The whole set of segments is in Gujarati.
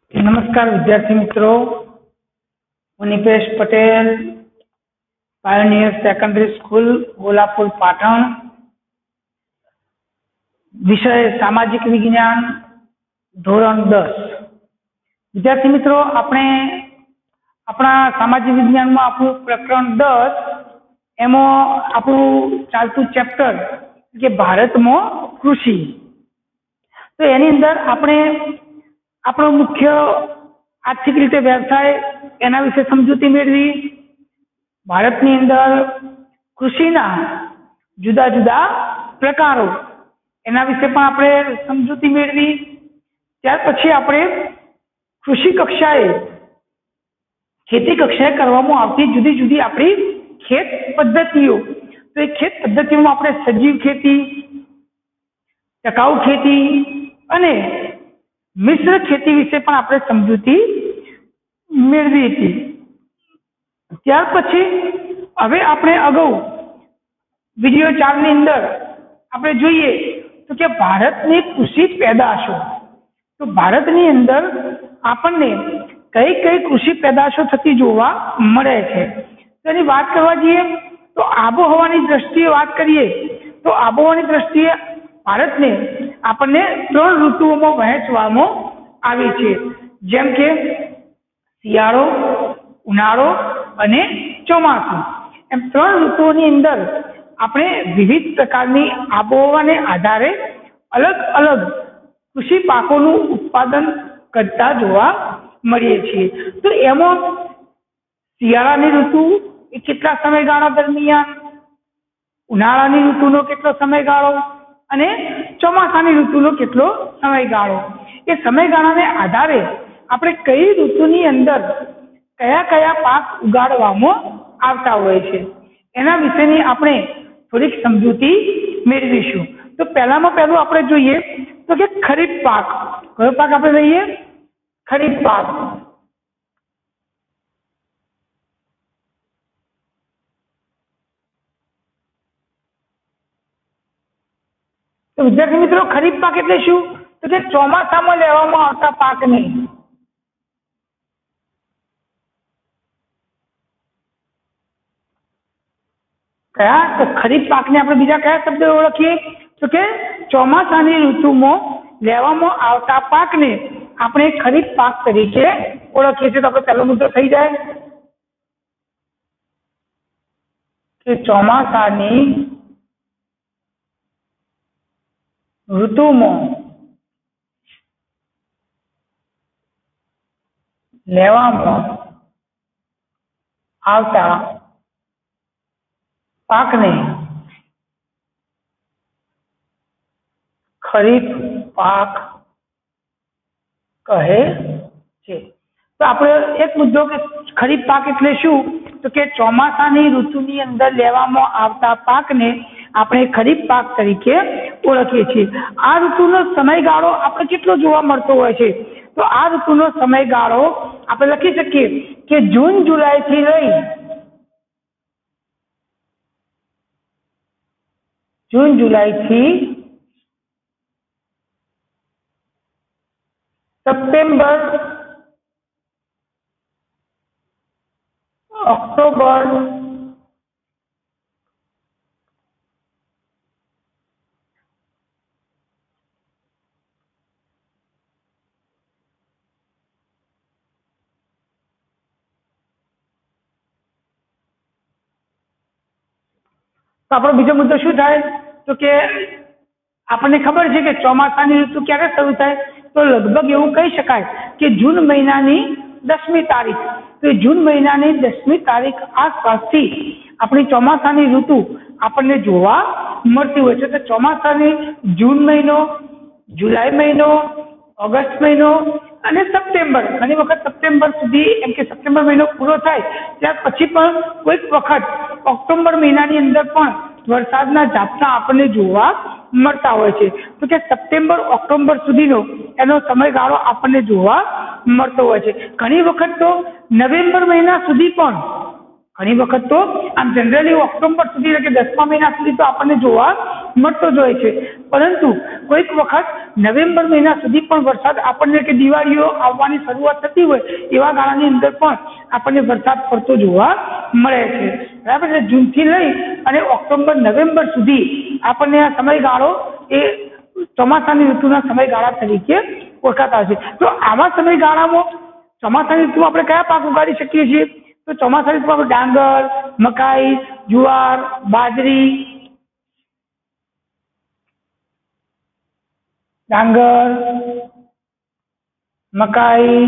नमस्कार विद्यार्थी मित्रों, हूँ Nipesh Patel, pioneer secondary school Golapur Patan, विषय सामाजिक विज्ञान धोरण 10। विद्यार्थी मित्रों, अपने अपना सामाजिक विज्ञान में आपू प्रकरण 10 एमो आपू चालतू चैप्टर के भारत में कृषि। तो एनी अंदर अपने આપણો મુખ્ય આર્થિક રીતે વ્યવસાય એના વિશે સમજૂતી મેળવી, ભારતની અંદર કૃષિના જુદા જુદા પ્રકારો એના વિશે પણ આપણે સમજૂતી મેળવી। ત્યાર પછી આપણે કૃષિ કક્ષાએ ખેતી કક્ષાએ કરવામાં આવતી જુદી જુદી આપણી ખેત પદ્ધતિઓ, તો એ ખેત પદ્ધતિઓમાં આપણે સજીવ ખેતી, ટકાઉ ખેતી અને मिश्र खेती विषे पण आपणे समजूती मेळवी हती। त्यार पछी हवे आपणे अगाऊ विडियो 4 ની અંદર આપણે જોઈએ તો કે ભારતની કૃષિ પેદાશો, તો ભારતની અંદર આપણને કઈ કઈ કૃષિ પેદાશો થતી જોવા મળે છે તેની વાત કરવા જઈએ તો આબોહવાની દ્રષ્ટિએ વાત કરીએ તો આબોહવાની દ્રષ્ટિએ ભારતને આપણને 3 ઋતુઓમાં વહેંચવામાં આવી છે, જેમ કે શિયાળો, ઉનાળો અને ચોમાસું, એમ 3 ઋતુઓની અંદર આપણે વિવિધ પ્રકારની આબોહવાને આધારે અલગ અલગ કૃષિ પાકોનું ઉત્પાદન કરતા જોવા મળીએ છીએ। તો એમાં શિયાળાની ઋતુ એ કેટલા સમયગાળા દરમિયાન, ઉનાળાની ઋતુનો કેટલો સમયગાળો અને ચોમાસાની ઋતુનો કેટલો સમયગાળો, એ સમયગાળાને આધારે આપણે કઈ ઋતુની અંદર કયા કયા પાક ઉગાડવામાં આવતા હોય છે એના વિશેની આપણે થોડીક સમજૂતી મેળવીશું। તો પહેલામાં પહેલું આપણે જોઈએ તો કે ખરીફ પાક। કયો પાક આપણે લઈએ? ખરીફ પાક। તો વિદ્યાર્થી મિત્રો, ખરીફ પાક એટલે શું? તો કે ચોમાસામાં લેવામાં આવતા પાકને કયા? તો ખરીફ પાકને આપણે બીજા કયા શબ્દે ઓળખીએ તો કે ચોમાસાની ઋતુમાં લેવામાં આવતા પાકને આપણે ખરીફ પાક તરીકે ઓળખીએ છીએ। તો આપણે પહેલો મુદ્દો થઈ જાય કે ચોમાસાની ઋતુમાં લેવામાં આવતા પાકને ખરીફ પાક કહે છે। તો આપણે એક મુદ્દો કે ખરીફ પાક એટલે શું? તો કે ચોમાસાની ઋતુની અંદર લેવામાં આવતા પાકને આપણે ખરીફ પાક તરીકે ઓળખીએ છીએ। આ ઋતુનો સમયગાળો આપણે કેટલો જોવા મળતો હોય છે? તો આ ઋતુનો સમયગાળો આપણે લખી શકીએ કે જૂન જુલાઈથી લઈ સપ્ટેમ્બર, ઓક્ટોબર, તો આપણો બીજો મુદ્દો શું થાય? તો કે આપણને ખબર છે કે ચોમાસાની ઋતુ ક્યારે શરૂ થાય? તો લગભગ એવું કહી શકાય કે જૂન મહિનાની 10મી તારીખ। તો જૂન મહિનાની 10મી તારીખ આસપાસથી આપણી ચોમાસાની ઋતુ આપણને જોવા મળતી હોય છે। તો ચોમાસાની જૂન મહિનો, જુલાઈ મહિનો, ઓગસ્ટ મહિનો અને સપ્ટેમ્બર, ઘણી વખત સપ્ટેમ્બર સુધી, એમ કે સપ્ટેમ્બર મહિનો પૂરો થાય ત્યાર પછી પણ કોઈક વખત ઓક્ટોબર મહિનાની અંદર પણ વરસાદના ઝાપટા આપણને જોવા મળતા હોય છે। તો કે સપ્ટેમ્બર, ઓક્ટોબર સુધીનો એનો સમયગાળો આપણને જોવા મળતો હોય છે। ઘણી વખત તો નવેમ્બર મહિના સુધી પણ, ઘણી વખત તો આમ જનરલી ઓક્ટોબર સુધી એટલે કે 10મા મહિના સુધી તો આપણને જોવા મળતો જ હોય છે, પરંતુ કોઈક વખત નવેમ્બર મહિના સુધી પણ વરસાદ આપણને કે દિવાળીઓ આવવાની શરૂઆત થતી હોય એવા ગાળાની અંદર પણ આપણને વરસાદ પડતો જોવા મળે છે, બરાબર છે. જૂનથી લઈ અને ઓક્ટોબર નવેમ્બર સુધી આપણને આ સમયગાળો એ ચોમાસાની ઋતુના સમયગાળા તરીકે ઓળખાતા છે. તો આવા સમયગાળામાં ચોમાસાની ઋતુમાં આપણે કયા પાક ઉગાડી શકીએ છીએ? તો ચોમાસાની ઋતુમાં આપણે ડાંગર, મકાઈ, જુવાર, બાજરી, મકાઈ,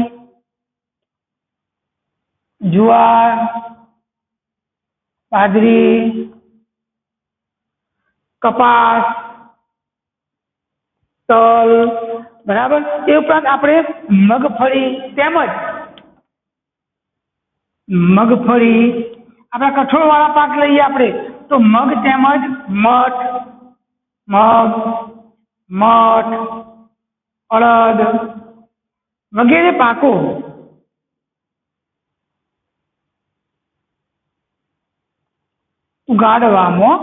જુવાર, બાજરી, કપાસ, તલ, બરાબર. એ ઉપરાંત આપણે મગફળી આપણા કઠોળ વાળા પાક લઈએ આપણે તો મગ તેમજ મઠ, અડદ વગેરે પાકો ઉગાડવામાં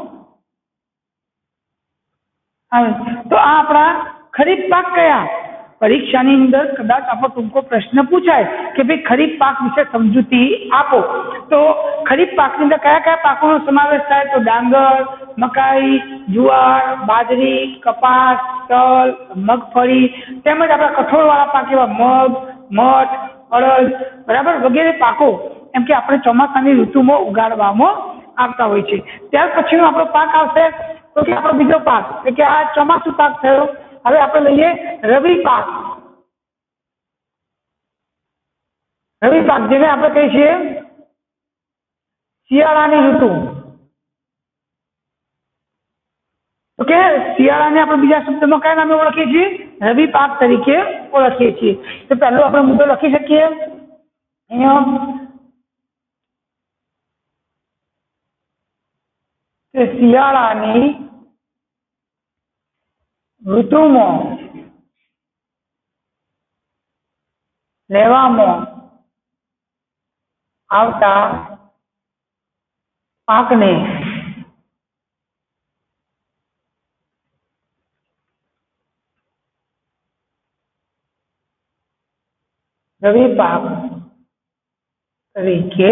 આવે. તો આ આપણા ખરીફ પાક કયા? પરીક્ષાની અંદર કદાચ આપણો ટૂંકો પ્રશ્ન પૂછાય કે ભાઈ ખરીફ પાક વિશે સમજૂતી આપો, તો ખરીફ પાકની અંદર કયા કયા પાકોનો સમાવેશ થાય? તો ડાંગર, મકાઈ, જુવાર, બાજરી, કપાસ, તલ, મગફળી તેમજ આપણા કઠોળવાળા પાક એવા મગ, મઠ, અડદ, બરાબર વગેરે પાકો એમ કે આપણે ચોમાસાની ઋતુમાં ઉગાડવામાં આવતા હોય છે. ત્યાર પછીનો આપણો પાક આવશે તો કે આપણો બીજો પાક એટલે કે આ ચોમાસુ પાક થયો. હવે આપણે લઈએ રવિ પાક, જેને આપણે કહીએ છીએ શિયાળાની ઋતુ. ઓકે, શિયાળાને આપણે બીજા શબ્દમાં કયા નામે ઓળખીએ છીએ? રવિ પાક તરીકે ઓળખીએ છીએ. તો પહેલો આપણે મુદ્દો લખી શકીએ અહીંયા કે શિયાળાની ઋતુમાં લેવામાં આવતા પાકને રવિ પાક તરીકે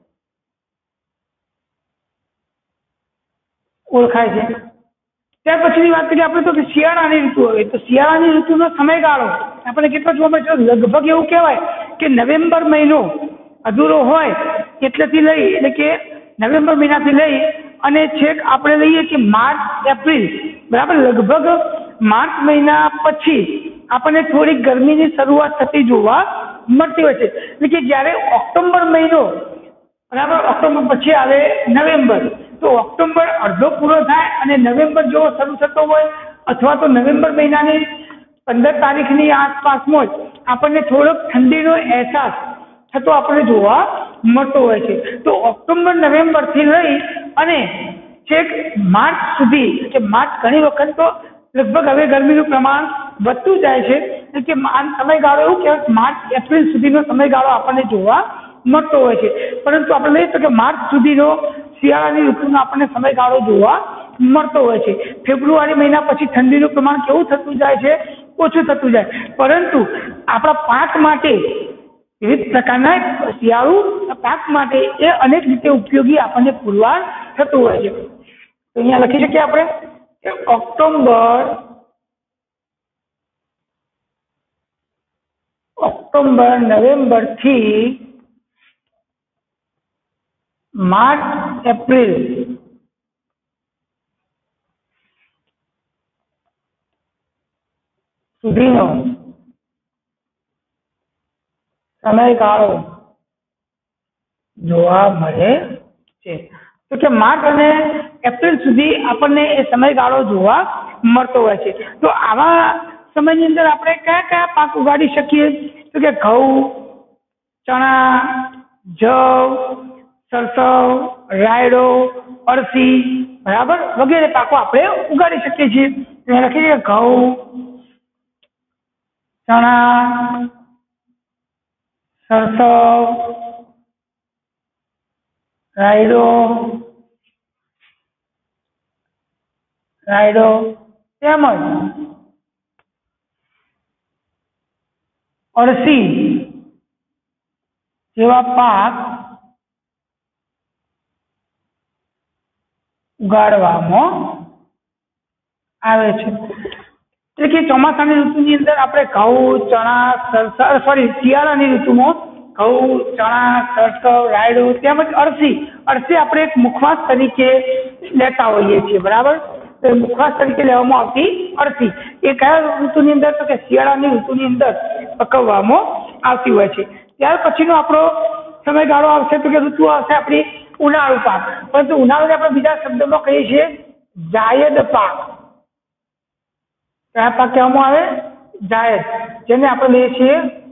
ઓળખાય છે. ત્યાર પછીની વાત કરીએ આપણે તો કે શિયાળાની ઋતુ આવે તો શિયાળાની ઋતુનો સમયગાળો આપણને કેટલો જોવા મળે છે? લગભગ એવું કહેવાય કે નવેમ્બર મહિનો અધૂરો હોય એટલે કે નવેમ્બર મહિનાથી લઈ અને છેક આપણે લઈએ કે માર્ચ એપ્રિલ, બરાબર. લગભગ માર્ચ મહિના પછી આપણને થોડી ગરમીની શરૂઆત થતી જોવા મળતી હોય છે. એટલે કે જ્યારે ઓક્ટોબર મહિનો, બરાબર, ઓક્ટોબર પછી આવે નવેમ્બર, તો ઓક્ટોબર અડધો પૂરો થાય અને નવેમ્બર જેવો શરૂ થતો હોય અથવા તો નવેમ્બર મહિનાની 15 તારીખની આસપાસમાં જ આપણને થોડોક ઠંડીનો અહેસાસ થતો આપણને જોવા મળતો હોય છે. તો ઓક્ટોબર નવેમ્બરથી લઈ અને છેક માર્ચ સુધી, કે માર્ચ ઘણી વખત તો લગભગ હવે ગરમીનું પ્રમાણ વધતું જાય છે કે આ સમયગાળો એવું કે માર્ચ એપ્રિલ સુધીનો સમયગાળો આપણને જોવા મળતો હોય છે. પરંતુ આપણે લઈએ તો કે માર્ચ સુધીનો શિયાળાની ઋતુનો આપણને સમયગાળો જોવા મળતો હોય છે. ફેબ્રુઆરી મહિના પછી ઠંડીનું પ્રમાણ કેવું થતું જાય છે? ઓછું થતું જાય. પરંતુ આપણા પાક માટે વિવિધ પ્રકારના શિયાળુ પાક માટે એ અનેક રીતે ઉપયોગી આપણને પુરવાર થતું હોય છે. તો અહીંયા લખી શકીએ આપણે કે ઓક્ટોબર નવેમ્બર થી માર્ચ એપ્રિલ સુધીનો સમયગાળો જોવા મળે છે. તો કે માર્ચ અને એપ્રિલ સુધી આપણને એ સમયગાળો જોવા મળતો હોય છે. તો આવા સમયની અંદર આપણે કયા કયા પાક ઉગાડી શકીએ? તો કે ઘઉં, ચણા, જવ, સરસવ, રાયડો, અળસી, બરાબર વગેરે પાકો આપણે ઉગાડી શકીએ છીએ. લખીએ ઘઉં, ચણા, સરસવ, રાયડો તેમજ અળસી જેવા પાક ઉગાડવામાં આવે છે। એટલે કે ચોમાસાની ઋતુની અંદર આપણે ઘઉં, ચણા, સરસવ, શિયાળાની ઋતુમાં ઘઉં, ચણા, સરસવ, રાયડો તેમજ અળસી આપણે એક મુખવાસ તરીકે લેતા હોઈએ છીએ, બરાબર। તો મુખવાસ તરીકે લેવામાં આવતી અળસી એ કયા ઋતુની અંદર, તો કે શિયાળાની ઋતુની અંદર પકવવામાં આવતી હોય છે। ત્યાર પછીનો આપણો સમયગાળો આવશે તો કે ઋતુ આવશે આપણી ઉનાળુ પાક, પરંતુ ઉનાળાને આપણે બીજા શબ્દોમાં કહીએ છીએ જાયદ પાક। કયા પાક કહેવામાં આવે? જાયદ, જેને આપણે લઈએ છીએ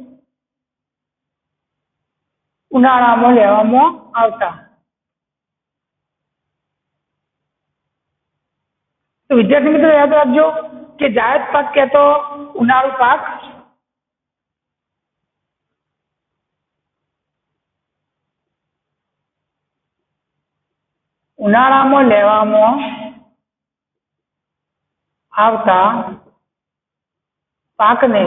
ઉનાળામાં લેવામાં આવતા। તો વિદ્યાર્થી મિત્રો યાદ રાખજો કે જાયદ પાક કહેતો ઉનાળુ પાક, ઉનાળામાં લેવામાં આવતા પાકને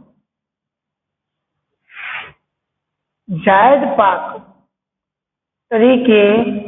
જાયદ પાક તરીકે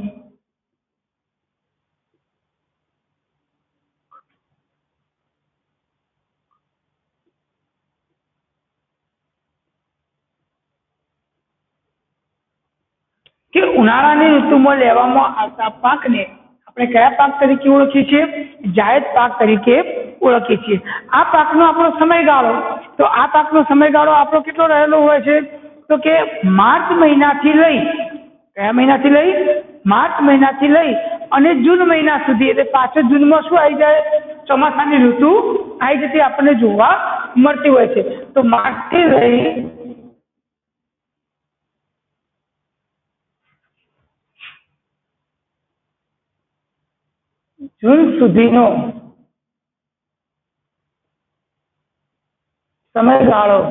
કે ઉનાળાની ઋતુમાં લેવામાં આવતા પાકને આપણે કયા પાક તરીકે ઓળખીએ છીએ? જાયદ પાક તરીકે ઓળખીએ છીએ। આ પાકનો આપણો સમયગાળો, તો આ પાકનો સમયગાળો આપણો કેટલો રહેલો હોય છે? તો કે માર્ચ મહિનાથી લઈ, કયા મહિનાથી લઈ? માર્ચ મહિનાથી લઈ અને જૂન મહિના સુધી, એટલે પાછળ જૂનમાં શું આવી જાય? ચોમાસાની ઋતુ આવી જતી આપણને જોવા મળતી હોય છે। તો માર્ચથી લઈ જૂન સુધીનો સમયગાળો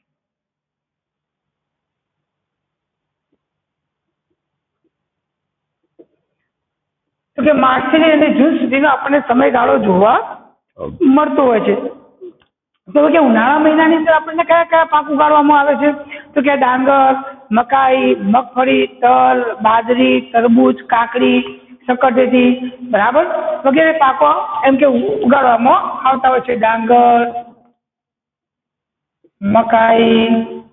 તો કે માર્ચથી લઈને જૂન સુધીનો આપણને સમયગાળો જોવા મળતો હોય છે। તો કે ઉનાળા મહિનાની અંદર આપણને કયા કયા પાક ઉગાડવામાં આવે છે? તો કે ડાંગર, મકાઈ, મગફળી, તલ, બાજરી, તરબૂચ, કાકડી, સકરટેટી, બરાબર, વગેરે પાકો એમ કે ઉગાડવામાં આવતા હોય છે। ડાંગર, મકાઈ,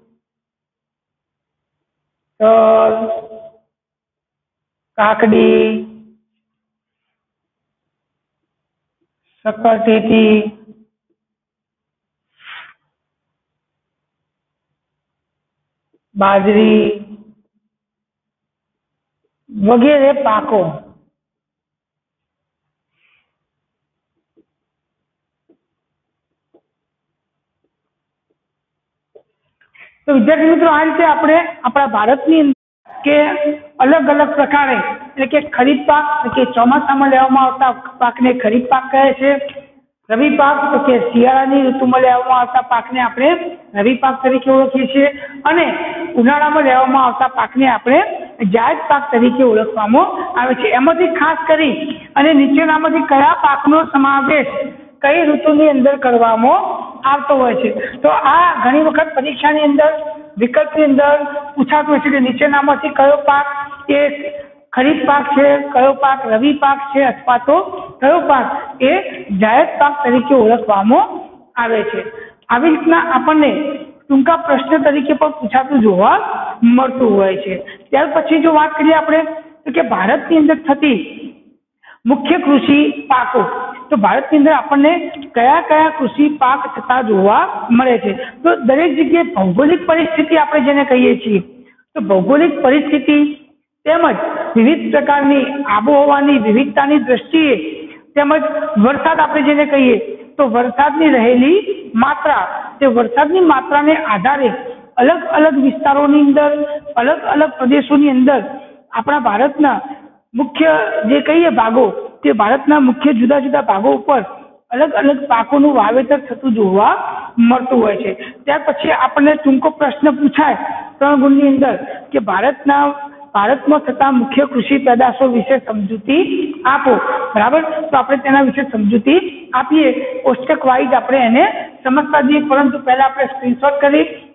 તલ, કાકડી, સકરટેટી, બાજરી વગેરે પાકો તો વિદ્યાર્થી મિત્રો આ રીતે આપણે આપણા ભારતની અંદર કે અલગ અલગ પ્રકારે, એટલે કે ખરીફ પાક કે ચોમાસામાં લેવામાં આવતા પાકને ખરીફ પાક કહે છે। રવિ પાક તો કે શિયાળાની ઋતુમાં લેવામાં આવતા પાકને આપણે રવિ પાક તરીકે ઓળખીએ છીએ અને ઉનાળામાં લેવામાં આવતા પાકને આપણે જાયદ પાક તરીકે ઓળખવામાં આવે છે। એમાંથી ખાસ કરી અને નીચેનામાંથી કયા પાકનો સમાવેશ કઈ ઋતુની અંદર કરવામાં આવતો હોય છે? તો આ ઘણી વખત પરીક્ષાની અંદર વિકલ્પની અંદર પૂછાતું હોય છે કે નીચેનામાંથી કયો પાક એ ખરીફ પાક છે, કયો પાક રવિ પાક છે, અથવા તો કયો પાક એ જાયદ પાક તરીકે ઓળખવામાં આવે છે। આવી રીતના આપણને ટૂંકા પ્રશ્ન તરીકે પણ પૂછાતું જોવા મળતું હોય છે। ત્યાર પછી જો વાત કરીએ આપણે તો કે ભારતની અંદર થતી મુખ્ય કૃષિ પાકો, તો ભારતની અંદર આપણને કયા કયા કૃષિ પાક થતા જોવા મળે છે? તો દરેક જગ્યાએ ભૌગોલિક પરિસ્થિતિ આપણે જેને કહીએ છીએ, તો ભૌગોલિક પરિસ્થિતિ તેમજ વિવિધ પ્રકારની આબોહવાની વિવિધતાની દ્રષ્ટિએ તેમજ વરસાદ આપણે જેને કહીએ તો વરસાદની રહેલી માત્રા, તે વરસાદની માત્રાને આધારે અલગ અલગ વિસ્તારોની અંદર, અલગ અલગ પ્રદેશોની અંદર આપણા ભારતના મુખ્ય જે કહીએ ભાગો, તે ભારતના મુખ્ય જુદા જુદા ભાગો ઉપર અલગ અલગ પાકોનું વાવેતર થતું જોવા મળતું હોય છે। ત્યાર પછી આપણને ટૂંકો પ્રશ્ન પૂછાય 3 ગુણની અંદર કે ભારતમાં થતા મુખ્ય કૃષિ પેદાશો વિશે સમજૂતી આપો, બરાબર। તો આપણે તેના વિશે સમજૂતી આપીએ, કોષ્ટક વાઇઝ આપણે એને સમજતા જઈએ, પરંતુ પહેલા આપણે સ્ક્રીનશોટ કરી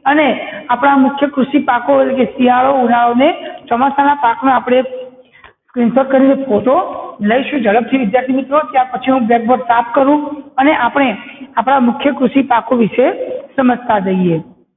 અને આપણા મુખ્ય કૃષિ પાકો એટલે કે શિયાળો, ઉનાળો ને ચોમાસાના પાકનો આપણે સ્ક્રીનશોટ કરીને ફોટો લઈશું ઝડપથી વિદ્યાર્થી મિત્રો. ત્યાર પછી હું બ્લેકબોર્ડ સાફ કરું અને આપણે આપણા મુખ્ય કૃષિ પાકો વિશે સમજતા જઈએ.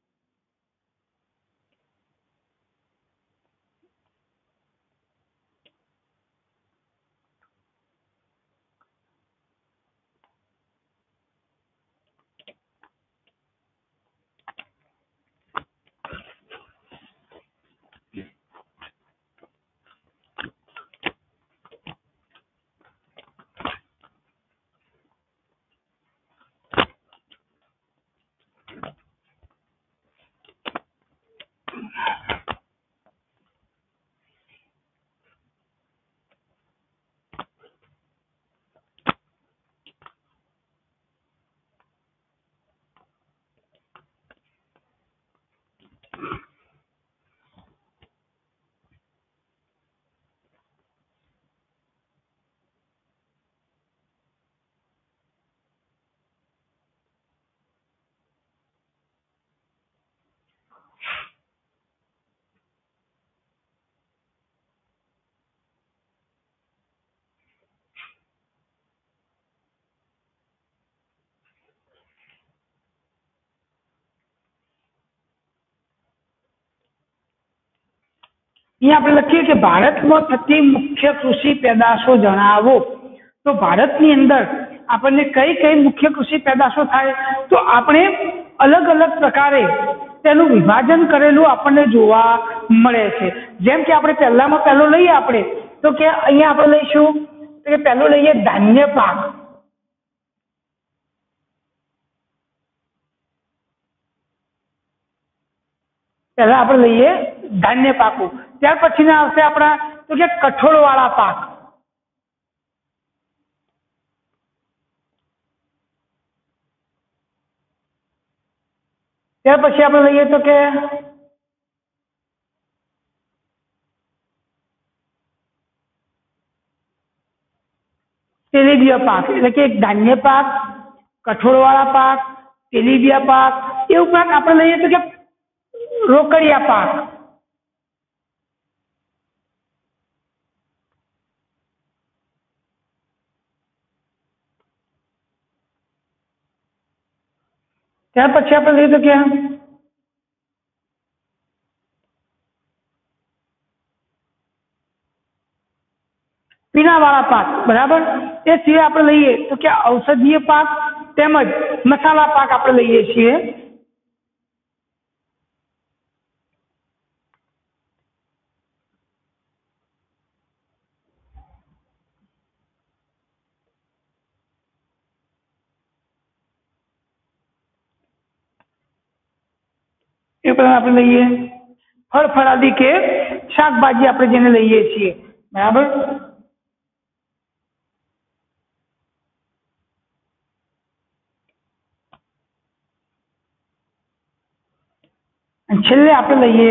અહીંયા આપણે લખીએ કે ભારતમાં થતી મુખ્ય કૃષિ પેદાશો જણાવો. તો ભારતની અંદર આપણને કઈ કઈ મુખ્ય કૃષિ પેદાશો થાય, તો આપણે અલગ અલગ પ્રકારે તેનું વિભાજન કરેલું આપણને જોવા મળે છે. જેમ કે આપણે પહેલામાં પહેલો લઈએ આપણે તો કે અહીંયા આપણે લઈશું કે પહેલું લઈએ ધાન્ય પાક. પહેલા આપણે લઈએ ધાન્ય પાકો. ત્યાર પછીના આવશે આપણા તો કે કઠોળવાળા પાક. ત્યાર પછી આપણે લઈએ તો કે તેલીબિયા પાક, એટલે કે ધાન્ય પાક, કઠોળવાળા પાક, તેલીબિયા પાક. એ ઉપરાંત આપણે લઈએ તો કે રોકડિયા પાક. ત્યાર પછી આપણે લઈએ તો કે પીણાવાળા પાક. બરાબર. એ સિવાય આપણે લઈએ તો કે ઔષધીય પાક તેમજ મસાલા પાક આપણે લઈએ છીએ. એ પણ આપણે લઈએ ફળ ફળાદી કે શાકભાજી આપણે જેને લઈએ છીએ. બરાબર. અને છેલ્લે આપણે લઈએ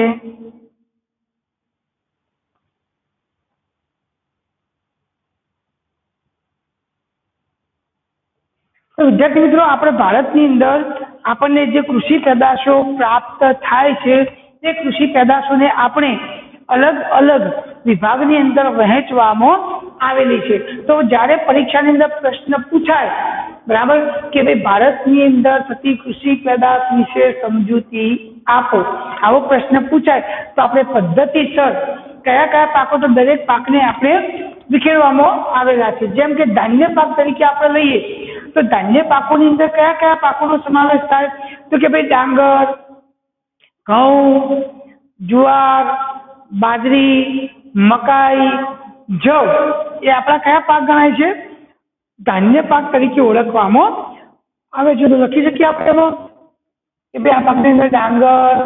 તો વિદ્યાર્થી મિત્રો, આપણે ભારતની અંદર આપણને જે કૃષિ પેદાશો પ્રાપ્ત થાય છે તે કૃષિ પેદાશોને આપણે અલગ અલગ વિભાગની અંદર વહેંચવામાં આવેલી છે. તો જ્યારે પરીક્ષાની અંદર પ્રશ્ન પૂછાય, બરાબર, કે ભાઈ ભારતની અંદર થતી કૃષિ પેદાશ વિશે સમજૂતી આપો, આવો પ્રશ્ન પૂછાય તો આપણે પદ્ધતિસર કયા કયા પાકો, તો દરેક પાકને આપણે વિખેરવામાં આવેલા છે. જેમ કે ધાન્ય પાક તરીકે આપણે લઈએ તો ધાન્ય પાકોની અંદર કયા કયા પાકોનો સમાવેશ થાય, તો કે ભાઈ ડાંગર, ઘઉં, જુવાર, બાજરી, મકાઈ, જવ એ આપણા કયા પાક ગણાય છે? ધાન્ય પાક તરીકે ઓળખવામાં આવે છે. તો લખી શકીએ આપણે એમાં કે ભાઈ આ પાકની અંદર ડાંગર,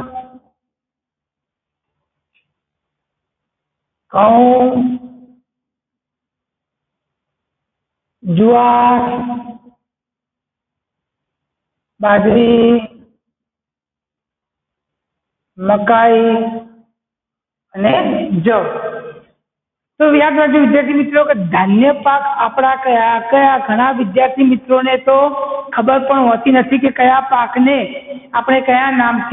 ઘઉં, જુવાર, બાજરી, મકાઈ અને જવ. તો યાદ રાખજો વિદ્યાર્થી મિત્રો કે ધાન્ય પાક આપણા કયા કયા, ઘણા વિદ્યાર્થી મિત્રોને તો ખબર પણ હોતી નથી કે કયા પાકને આપણે કયા નામથી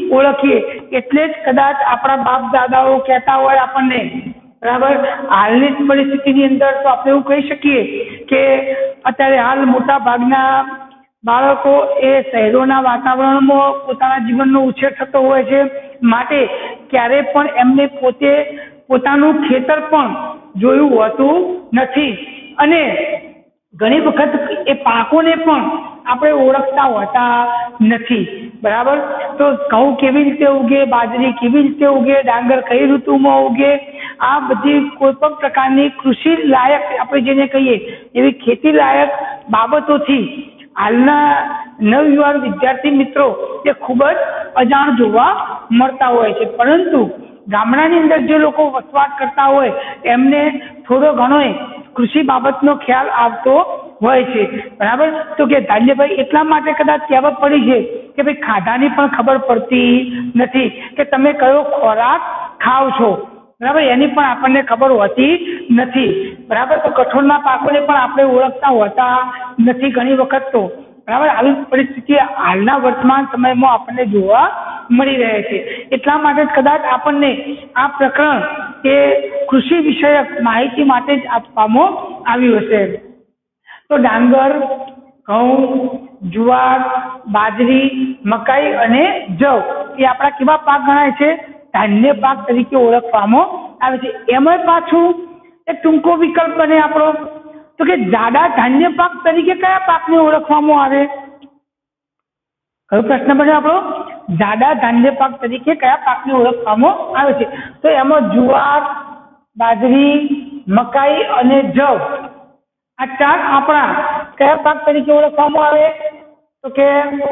ઓળખીએ. એટલે જ કદાચ આપણા બાપ દાદાઓ કહેતા હોય આપણને, બરાબર, હાલની પરિસ્થિતિની અંદર તો આપણે એવું કહી શકીએ કે અત્યારે હાલ મોટા ભાગના બાળકો એ શહેરોના વાતાવરણમાં પોતાના જીવનનો ઉછેર થતો હોય છે, માટે ક્યારે પણ એમને પોતાનું ખેતર પણ જોયું હોતું નથી અને ઘણી વખત એ પાકોને પણ આપણે ઓળખતા હોતા નથી, બરાબર. તો ઘઉં કેવી રીતે ઉગે, બાજરી કેવી રીતે ઉગે, ડાંગર કઈ ઋતુમાં ઉગે, આ બધી કોઈ પણ પ્રકારની કૃષિ લાયક આપણે જેને કહીએ એવી ખેતી લાયક બાબતોથી હાલના નવયુવાન વિદ્યાર્થી મિત્રો એ ખૂબ જ અજાણ જોવા મળતા હોય છે. પરંતુ ગામડાની અંદર જે લોકો વસવાટ કરતા હોય એમને થોડો ઘણો કૃષિ બાબતનો ખ્યાલ આવતો હોય છે, બરાબર. તો કે ધાન્યભાઈ એટલા માટે કદાચ કહેવત પડી છે કે ભાઈ ખાધાની પણ ખબર પડતી નથી કે તમે કયો ખોરાક ખાવ છો, બરાબર, એની પણ આપણને ખબર હોતી નથી, બરાબર. તો કઠોળના પાકોને પણ આપણે ઓળખતા હોતા નથી ઘણી વખત તો, બરાબર. આવી પરિસ્થિતિ હાલના વર્તમાન સમયમાં આપણને જોવા મળી રહે છે. એટલા માટે કદાચ આપણને આ પ્રકરણ એ કૃષિ વિષયક માહિતી માટે જ આપવામાં આવ્યું હશે. તો ડાંગર, ઘઉં, જુવાર, બાજરી, મકાઈ અને જવ એ આપણા કેવા પાક ગણાય છે? ધાન્ય પાક તરીકે ઓળખવામાં આવે છે. એમાં પાછું એક ટૂંકો વિકલ્પ બને આપણો, તો કે જાડા ધાન્ય પાક તરીકે કયા પાકને ઓળખવામાં આવે? કયો પ્રશ્ન બન્યો આપણો? જાડા ધાન્ય પાક તરીકે કયા પાકને ઓળખવામાં આવે છે? તો એમાં જુવાર, બાજરી, મકાઈ અને જવ આ ચાર આપણા કયા પાક તરીકે ઓળખવામાં આવે? તો કે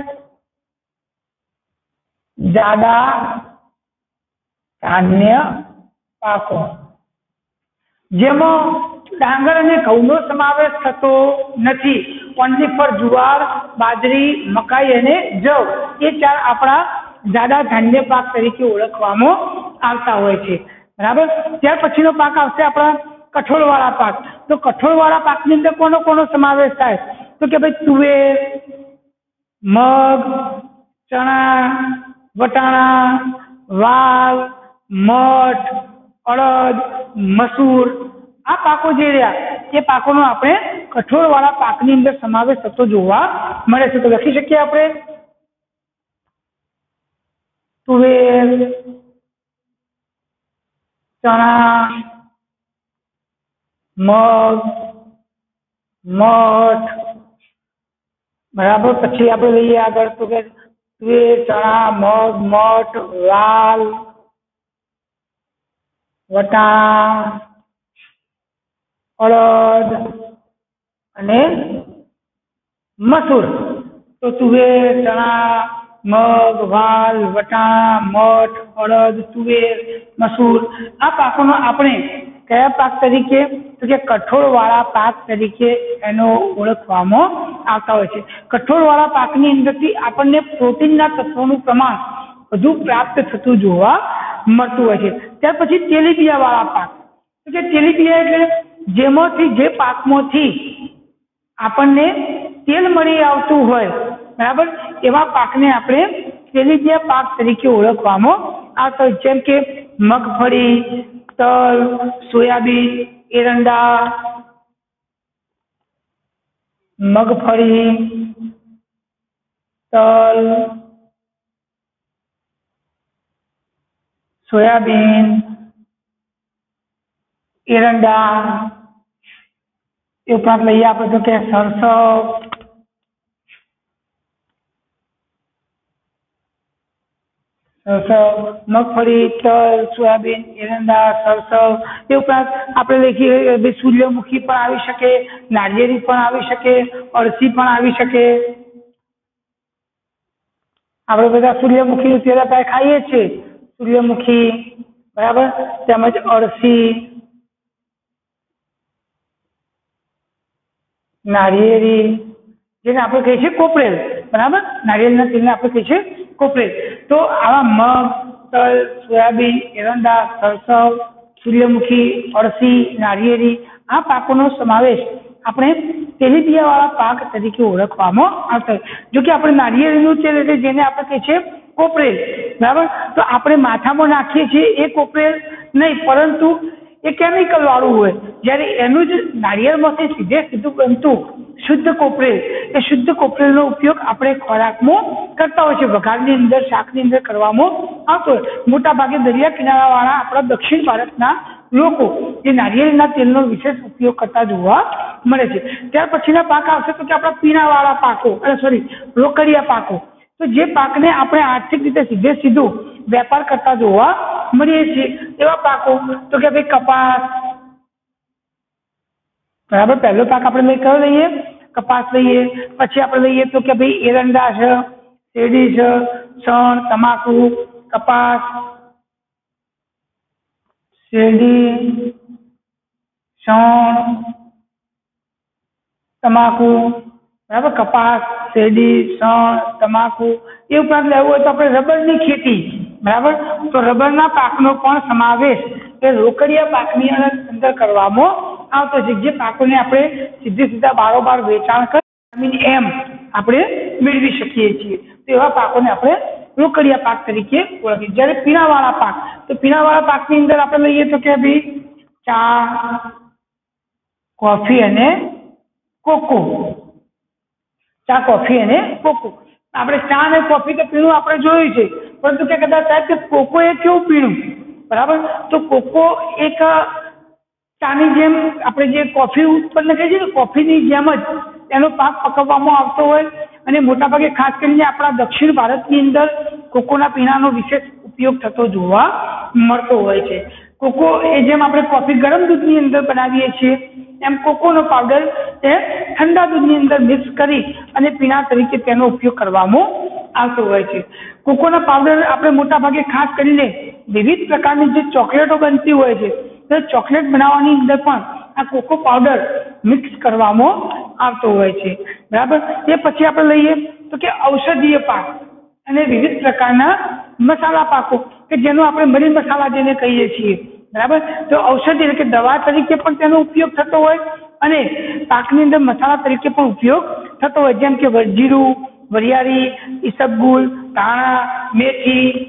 જાડા ધાન્ય પાકો, જેમાં ડાંગર અને ઘઉંનો સમાવેશ થતો નથી. ઓનલી ફોર જુવાર, બાજરી, મકાઈ અને જવ એ ચાર આપણા જાડા ધાન્ય પાક તરીકે ઓળખવામાં આવતા હોય છે, બરાબર. ત્યાર પછીનો પાક આવશે આપણા કઠોળવાળા પાક. તો કઠોળવાળા પાકની અંદર કોનો સમાવેશ થાય? તો કે ભાઈ તુવેર, મગ, ચણા, વટાણા, વાલ, મઠ, અડદ, મસૂર, આ પાકો જે રહ્યા એ પાકોનો આપણે કઠોળવાળા પાકની અંદર સમાવેશ થતો જોવા મળે છે. તો લખી શકીએ આપણે તુવેર, ચણા, મગ, મઠ, બરાબર. પછી આપણે લઈએ આગળ તો કે તુવેર, ચણા, મગ, મઠ, વાલ, વટાણા, અડદ અને મસૂર. તો તુવેર, ચણા, મગ, વાલ, વટાણા, મઠ, અડદ, તુવેર, મસૂર આ પાકોનો આપણે કયા પાક તરીકે? તો કે કઠોળવાળા પાક તરીકે એનો ઓળખવામાં આવતા હોય છે. કઠોળવાળા પાકની અંદરથી આપણને પ્રોટીનના તત્વોનું પ્રમાણ વધુ પ્રાપ્ત થતું જોવા મળતું હોય છે. ત્યાર પછી તેલીબિયાવાળા પાક. તો કે તેલીબિયા એટલે જેમાંથી જે પાકમાંથી આપણને તેલ મળી આવતું હોય, બરાબર, એવા પાકને આપણે તેલીબિયા પાક તરીકે ઓળખવામાં આવતા હોય. જેમ કે મગફળી, તલ, સોયાબીન, એરંડા, મગફળી, તલ, સોયાબીન, એરંડા, એ ઉપરાંત લઈએ આપણે તો કે સરસવ, મગફળી, તલ, સોયાબીન, એરંડા, સરસવ. એ ઉપરાંત આપણે લખીએ સૂર્યમુખી પણ આવી શકે, નાળિયેરી પણ આવી શકે, અળસી પણ આવી શકે. આપણે બધા સૂર્યમુખીનું તેલ આપણે ખાઈએ છીએ, સૂર્યમુખી, બરાબર, તેમજ અળસી, નાળિયેરી, જેને આપણે કહીએ છીએ કોપરેલ, બરાબર, નાળિયેરના તેલને આપણે કહીએ છીએ કોપરેલ. તો આવા મગ, તલ, સોયાબીન, એરંડા, સરસવ, સૂર્યમુખી, અળસી, નાળિયેરી આ પાકોનો સમાવેશ આપણે તેલીબિયાવાળા પાક તરીકે ઓળખવામાં આવતો હોય. જો કે આપણે નાળિયેરીનું તેલ એટલે જેને આપણે કહીએ છીએ કોપરેલ, બરાબર. તો આપણે માથામાં નાખીએ છીએ એ કોપરેલ નહીં, પરંતુ એ કેમિકલ વાળું હોય. જ્યારે એનું જ નાળિયેરમાંથી સીધું બનતું શુદ્ધ કોપરેલ, એ શુદ્ધ કોપરેલનો ઉપયોગ આપણે ખોરાકમાં કરતા હોય છે, વઘારની અંદર, શાકની અંદર કરવામાં આવતો હોય. મોટા ભાગે દરિયા કિનારાવાળા આપણા દક્ષિણ ભારતના લોકો એ નાળિયેરના તેલનો વિશેષ ઉપયોગ કરતા જોવા મળે છે. ત્યાર પછીના પાક આવશે તો કે આપણા પીણાવાળા પાકો, રોકડિયા પાકો. તો જે પાકને આપણે આર્થિક રીતે સીધું વેપાર કરતા જોવા મળીએ છીએ એવા પાકો તો કે ભાઈ કપાસ, બરાબર. પહેલો પાક આપણે કયો લઈએ? કપાસ લઈએ. પછી આપણે લઈએ તો કે ભાઈ એરંડા છે, શેરડી છે, શણ, તમાકુ, કપાસ, શેરડી, શણ, તમાકુ, બરાબર. કપાસ, શેરડી, શણ, તમાકુ. એ ઉપરાંત લેવું હોય તો આપણે રબરની ખેતી, બરાબર. તો રબરના પાકનો પણ સમાવેશ એ રોકડિયા પાકની અંદર કરવામાં આવતો છે, જે પાકોને આપણે સીધા બારોબાર વેચાણ કરી એમ આપણે મેળવી શકીએ છીએ. તો એવા પાકોને આપણે રોકડિયા પાક તરીકે ઓળખીએ. જ્યારે પીણાવાળા પાક, તો પીણાવાળા પાકની અંદર આપણે લઈએ તો કે ભાઈ ચા, કોફી અને કોકો. ચા, કોફી અને કોકો. આપણે ચા અને કોફી તો પીણું આપણે જોયું છે, પરંતુ કે કદાચ સાહેબ કે કોકો એ કેવું પીણું, બરાબર. તો કોકો એક ચાની જેમ આપણે જે કોફી ઉત્પન્ન કરીએ છીએ, કોફીની જેમ જ એનો પાક પકવવામાં આવતો હોય, અને મોટાભાગે ખાસ કરીને આપણા દક્ષિણ ભારતની અંદર કોકોના પીણાનો વિશેષ ઉપયોગ થતો જોવા મળતો હોય છે. કોકો એ જેમ આપણે કોફી ગરમ દૂધની અંદર બનાવીએ છીએ, એમ કોકોનો પાવડર એ ઠંડા દૂધની અંદર મિક્સ કરી અને પીણા તરીકે તેનો ઉપયોગ કરવામાં આવતો હોય છે. કોકોના પાવડર આપણે મોટાભાગે ખાસ કરીને વિવિધ પ્રકારની જે ચોકલેટો બનતી હોય છે, તો ચોકલેટ બનાવવાની અંદર પણ આ કોકો પાવડર મિક્સ કરવામાં આવતો હોય છે, બરાબર. એ પછી આપણે લઈએ તો કે ઔષધીય પાક અને વિવિધ પ્રકારના મસાલા પાકો કે જેનો આપણે મરી મસાલા જેને કહીએ છીએ, બરાબર. તો ઔષધિ એટલે કે દવા તરીકે પણ તેનો ઉપયોગ થતો હોય, અને પાકની અંદર મસાલા તરીકે પણ ઉપયોગ થતો હોય, જેમ કે જીરું, વરિયાળી, ઈસબગુલ, ધાણા, મેથી,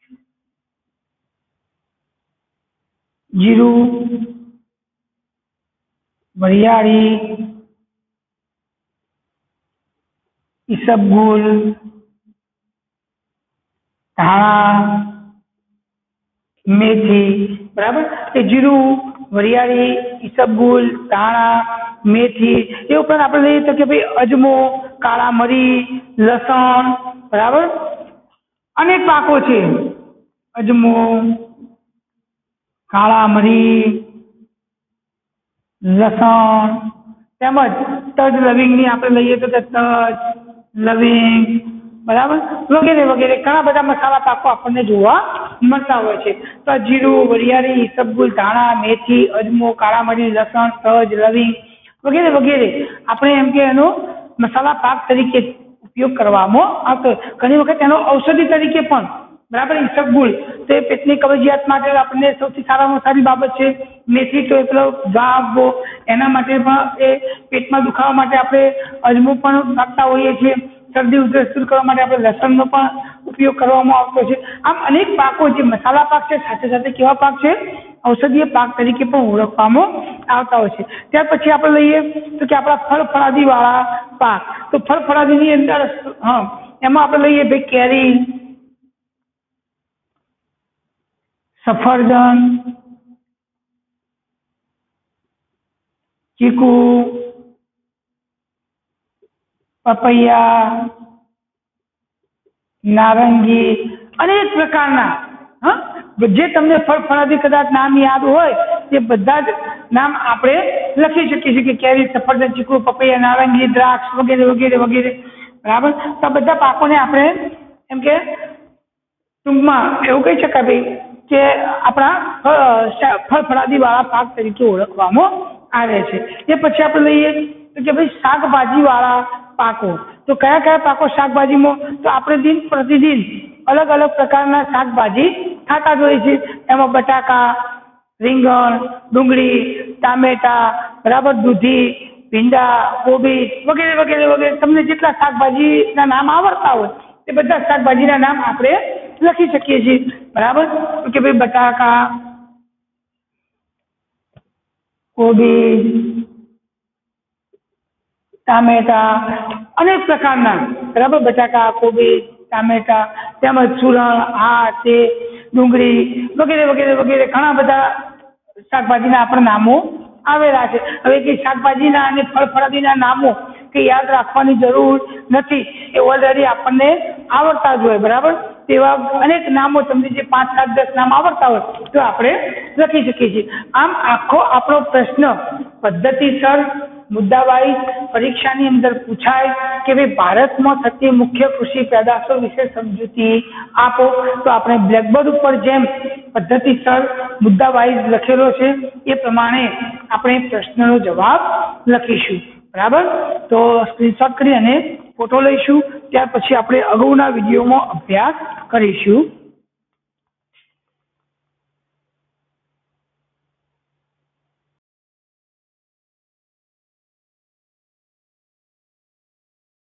જીરું, વરિયાળી, ઈસબગુલ, ધાણા, મેથી, બરાબર. એ જીરું, વરિયાળી, ઈસબગુલ, ધાણા, મેથી. એ ઉપરાંત આપણે લઈએ તો કે ભાઈ અજમો, કાળા મરી, લસણ, બરાબર. અનેક પાકો છે. અજમો, કાળા મરી, લસણ, તેમજ તજ લવિંગની આપણે લઈએ તો કે તજ, લવિંગ, બરાબર, વગેરે વગેરે ઘણા બધા મસાલા પાકો આપણને જોવા મળતા હોય છે. તો જીરું, વરિયાળી, ઈસબગુલ, ધાણા, મેથી, અજમો, કાળા મરી, લસણ, તજ, લવિંગ વગેરે વગેરે આપણે એમ કે એનો મસાલા પાક તરીકે ઉપયોગ કરવામાં આવતો. ઘણી વખત એનો ઔષધિ તરીકે પણ, બરાબર. ઈસબગુલ તો એ પેટની કબજિયાત માટે આપણને સૌથી સારામાં સારી બાબત છે. મેથી તો એ પેલો ઘા એના માટે પણ, એ પેટમાં દુખાવા માટે આપણે અજમો પણ નાખતા હોઈએ છીએ. શરદી ઉધરસ દૂર કરવા માટે આપણે લસણનો પણ ઉપયોગ કરવામાં આવતો છે. આમ અનેક પાકો જે મસાલા પાક છે, સાથે સાથે કેવા પાક છે, ઔષધીય પાક તરીકે પણ ઓળખવામાં આવતા હોય છે. ત્યાર પછી આપણે લઈએ તો કે આપણા ફળફળાદી વાળા પાક. તો ફળફળાદીની અંદર એમાં આપણે લઈએ ભાઈ કેરી, સફરજન, ચીકુ, પપૈયા, નારંગી, અનેક પ્રકારના જે તમને ફળફળાદી કદાચ નામ યાદ હોય તે બધા જ નામ આપણે લખી શકીએ છીએ કે કેરી, સફરજન, ચીકુ, પપૈયા, નારંગી, દ્રાક્ષ વગેરે વગેરે વગેરે, બરાબર. તો આ બધા પાકોને આપણે એમ કે ટૂંકમાં એવું કહી શકાય ભાઈ કે આપણા ફળફળાદી વાળા પાક તરીકે ઓળખવામાં આવે છે. એ પછી આપણે લઈએ તો કે ભાઈ શાકભાજી વાળા પાકો. તો કયા કયા પાકો શાકભાજીમાં? તો આપણે દિન પ્રતિદિન અલગ અલગ પ્રકારના શાકભાજી ખાતા જોઈએ છે. એમાં બટાકા, રીંગણ, ડુંગળી, ટામેટા, બરાબર, દૂધી, ભીંડા, કોબી વગેરે વગેરે વગેરે. તમને જેટલા શાકભાજીના નામ આવડતા હોય તે બધા શાકભાજીના નામ આપણે લખી શકીએ છીએ, બરાબર. કે ભાઈ બટાકા, કોબીજ, ટામેટા, અનેક પ્રકારના, બરાબર. બટાકા, કોબીજ, ટામેટા, તેમજ સુરણ, તે ડુંગળી વગેરે વગેરે વગેરે ઘણા બધા શાકભાજીના આપણા નામો આવેલા છે. હવે કે શાકભાજીના અને ફળફળાદીના નામો કે યાદ રાખવાની જરૂર નથી, એ ઓલરેડી આપણને આવડતા જ હોય, બરાબર. તેવા અનેક નામો તમને જે 5, 7, 10 નામ આવડતા હોય તો આપણે લખી શકીએ છીએ. આમ આખો આપણો પ્રશ્ન પદ્ધતિસર મુદ્દાવાઇઝ પરીક્ષાની અંદર પૂછાય કે ભાઈ ભારતમાં થતી મુખ્ય કૃષિ પેદાશો વિશે સમજૂતી આપો, તો આપણે બ્લેકબોર્ડ ઉપર જેમ પદ્ધતિસર મુદ્દાવાઇઝ લખેલો છે એ પ્રમાણે આપણે પ્રશ્નનો જવાબ લખીશું, બરાબર. તો સ્ક્રીનશોટ કરી અને ફોટો લઈશું, ત્યાર પછી આપણે અગાઉના વિડીયોમાં અભ્યાસ કરીશું.